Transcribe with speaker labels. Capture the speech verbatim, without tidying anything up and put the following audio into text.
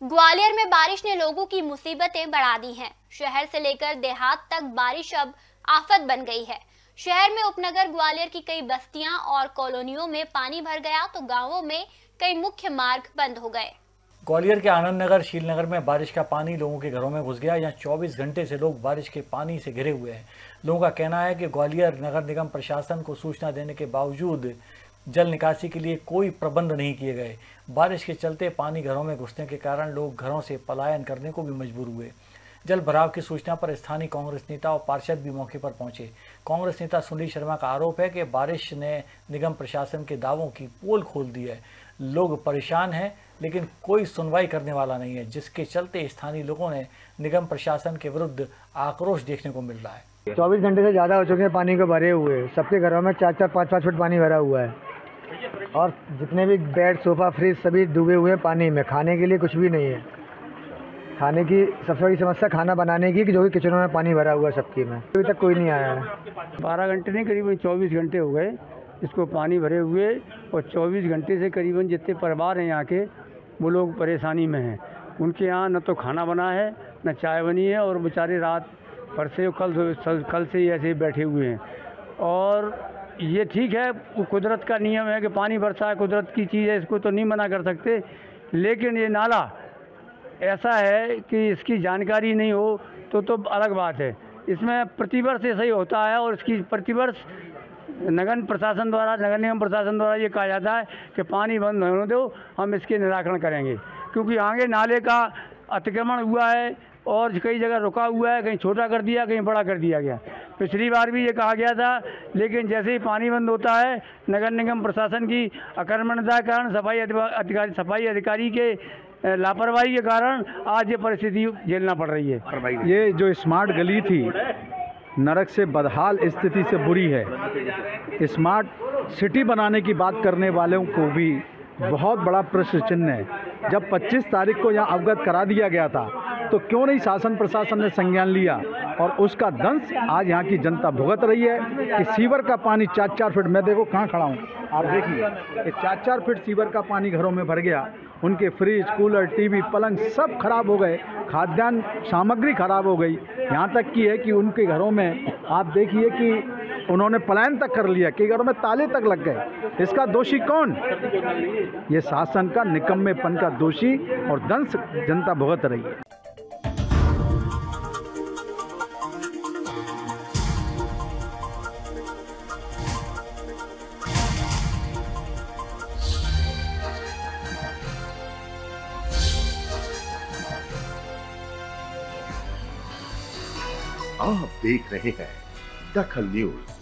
Speaker 1: ग्वालियर में बारिश ने लोगों की मुसीबतें बढ़ा दी हैं। शहर से लेकर देहात तक बारिश अब आफत बन गई है। शहर में उपनगर ग्वालियर की कई बस्तियां और कॉलोनियों में पानी भर गया तो गांवों में कई मुख्य मार्ग बंद हो गए।
Speaker 2: ग्वालियर के आनंद नगर शीलनगर में बारिश का पानी लोगों के घरों में घुस गया। यहाँ चौबीस घंटे से लोग बारिश के पानी से घिरे हुए हैं। लोगों का कहना है कि ग्वालियर नगर निगम प्रशासन को सूचना देने के बावजूद जल निकासी के लिए कोई प्रबंध नहीं किए गए। बारिश के चलते पानी घरों में घुसने के कारण लोग घरों से पलायन करने को भी मजबूर हुए। जल भराव की सूचना पर स्थानीय कांग्रेस नेता और पार्षद भी मौके पर पहुंचे। कांग्रेस नेता सुनील शर्मा का आरोप है कि बारिश ने निगम प्रशासन के दावों की पोल खोल दी है। लोग परेशान हैं लेकिन कोई सुनवाई करने वाला नहीं है, जिसके चलते स्थानीय लोगों ने निगम प्रशासन के विरुद्ध आक्रोश देखने को मिल रहा है।
Speaker 3: चौबीस घंटे से ज़्यादा हो चुके हैं पानी को भरे हुए। सबके घरों में चार चार पाँच पाँच फुट पानी भरा हुआ है और जितने भी बेड, सोफ़ा, फ्रिज सभी डूबे हुए हैं पानी में। खाने के लिए कुछ भी नहीं है। खाने की सबसे बड़ी समस्या खाना बनाने की, कि जो कि किचनों में पानी भरा हुआ है सबकी में। अभी तक कोई नहीं आया है।
Speaker 4: बारह घंटे नहीं, करीबन चौबीस घंटे हो गए इसको पानी भरे हुए और चौबीस घंटे से करीबन जितने परिवार हैं यहाँ के, वो लोग परेशानी में हैं। उनके यहाँ न तो खाना बना है न चाय बनी है और बेचारे रात भर से कल कल से ही ऐसे ही बैठे हुए हैं। और ये ठीक है, कुदरत का नियम है कि पानी बरसा है, कुदरत की चीज़ है, इसको तो नहीं मना कर सकते। लेकिन ये नाला ऐसा है कि इसकी जानकारी नहीं हो तो तो अलग बात है। इसमें प्रतिवर्ष ऐसा ही होता है और इसकी प्रतिवर्ष नगर प्रशासन द्वारा नगर निगम प्रशासन द्वारा ये कहा जाता है कि पानी बंद होने दो, हम इसके निराकरण करेंगे। क्योंकि आगे नाले का अतिक्रमण हुआ है और कई जगह रुका हुआ है, कहीं छोटा कर दिया, कहीं बड़ा कर दिया गया। पिछली बार भी ये कहा गया था, लेकिन जैसे ही पानी बंद होता है नगर निगम प्रशासन की अकर्मण्यता के कारण, सफाई अधिकारी सफाई अधिकारी के लापरवाही के कारण आज ये परिस्थिति झेलना पड़ रही है।
Speaker 5: ये जो स्मार्ट गली थी नरक से बदहाल स्थिति से बुरी है। स्मार्ट सिटी बनाने की बात करने वालों को भी बहुत बड़ा प्रश्न चिन्ह है। जब पच्चीस तारीख को यहाँ अवगत करा दिया गया था तो क्यों नहीं शासन प्रशासन ने संज्ञान लिया, और उसका दंश आज यहाँ की जनता भुगत रही है कि सीवर का पानी चार चार फीट, मैं देखो कहाँ खड़ा हूँ, आप देखिए कि चार चार फीट सीवर का पानी घरों में भर गया। उनके फ्रिज, कूलर, टीवी, पलंग सब खराब हो गए, खाद्यान्न सामग्री खराब हो गई। यहाँ तक की है कि उनके घरों में आप देखिए कि उन्होंने पलायन तक कर लिया, कि घरों में ताले तक लग गए। इसका दोषी कौन? ये शासन का निकम्मेपन का दोषी और दंश जनता भुगत रही है।
Speaker 6: आप देख रहे हैं दखल न्यूज।